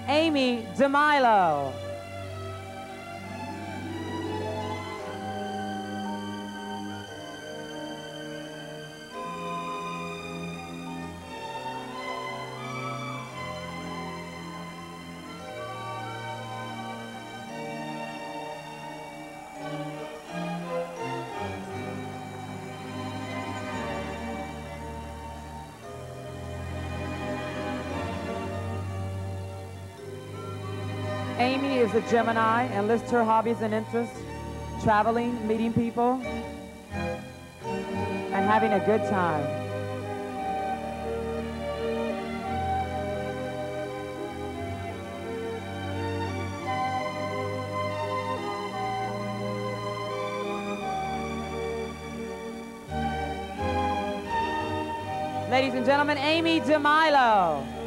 Amy Demillo. Amy is a Gemini and lists her hobbies and interests, traveling, meeting people, and having a good time. Ladies and gentlemen, Amy Demillo.